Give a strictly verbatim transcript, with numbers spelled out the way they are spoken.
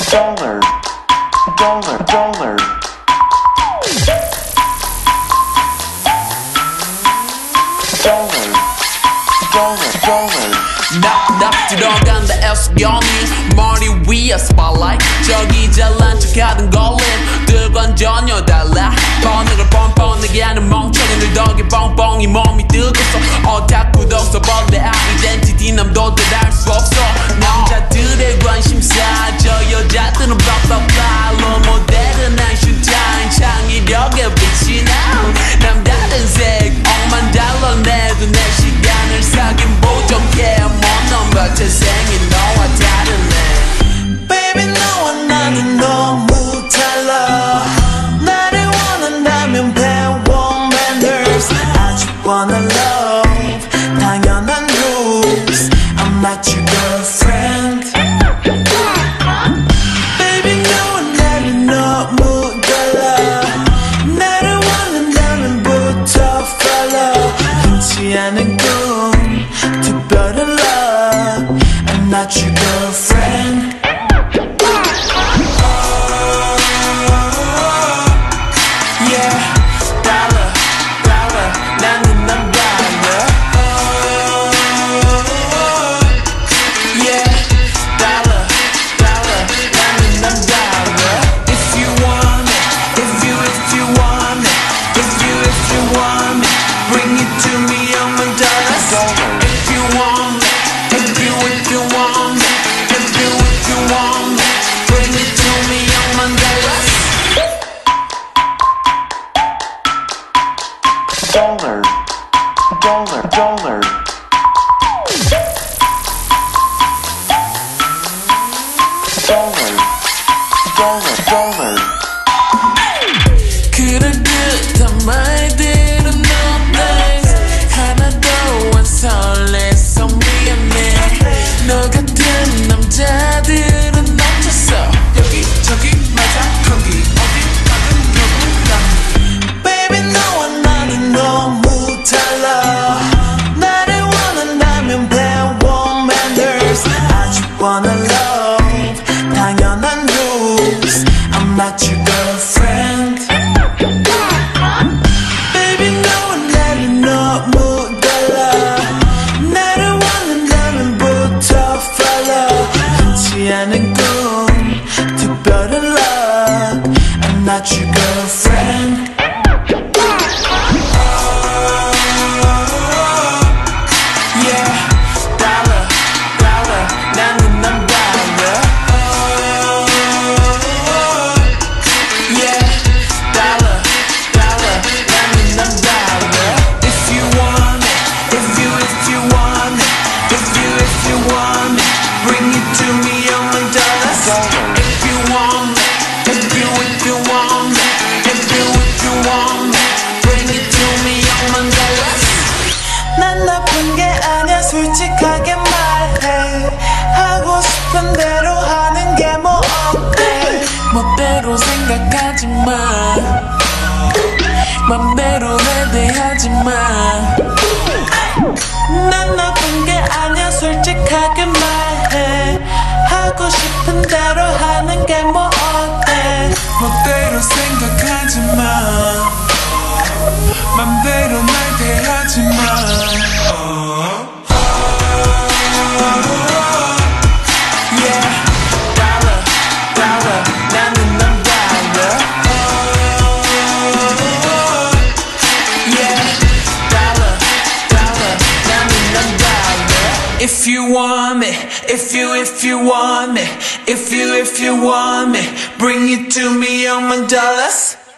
Dollar, dollar, dollar. Dollar, dollar, dollar. Knock, knock 들어간다 애수경이 머리 위에 spotlight 저기 잘난 척하던 걸림 들과는 전혀 달라 번호를 뻔뻔하게 하는 멍청이들 덕에 뻥뻥이 몸이 뜨겠어 오타쿠 덕서벌레 아이덴티티 남도들 알 수 없어 남자들의 관심사 저 여자들은 blah 모델은 아인슈타인 창의력에 빛이 나 남다른 색 억만 달러 내도 내 시간을 사긴 부족해 못 재생이 너와 다르네 Baby 너와 나는 너무 달라 나를 원한다면 배워 manners 아주 뻔한 love 당연한 rules I'm not your girlfriend Baby 너와 나는 너무 달라 나를 원한다면 부터 follow 흔치 않은 꿈 특별한 love I'm not your girlfriend. Yeah, dollar, dollar, 나는 난 dollar. Yeah, dollar, dollar, 나는 난 dollar. If you want it, if you, if you want it, if you, if you want it, bring it to me, I'm a dollar. If you want it. If you, if you want me, if you, if you want me, bring it to me, I'm on the list. Dollar, dollar, dollar. Dollar, dollar, dollar. 그럴 듯한 말들은 없네 하나도 안 설레서 미안해 너 같은 남자들은 없었어 여기 저기 맞아 거기 어디 가든 결국 난 Baby 너와 나는 너무 달라 나를 원한다면 배워 manners 아주 뻔한 love 당연한 rules I'm not your girlfriend Baby 너와 나는 너무 달라 나를 원한다면 부터 follow 흔치 않은 꿈 특별한 love I'm not your girlfriend Yeah, dollar, dollar, 나는 난 dollar Yeah, dollar, dollar, 나는 난 dollar If you want it, if you, if you want it, if you, if you want it, bring it to me, I'm a dollar. If you want it, if you, if you want it, if you, if you want it, bring it to me, I'm a dollar. 난 나쁜 게 아니야 솔직하게 말해 하고 싶은 대로 하는 게 뭐 어때 멋대로 생각하지 마 맘대로 내 대하지 마 난 나쁜 게 아니야 솔직하게 말해 하고 싶은 대로 하는 게 뭐 어때 멋대로 생각하지 마 맘대로 날 대하지 마 Yeah, dollar, dollar, 나는 난 dollar Yeah, dollar, dollar, 나는 난 dollar If you want me, if you, if you want me, if you, if you want me, bring it to me, I'm a dollars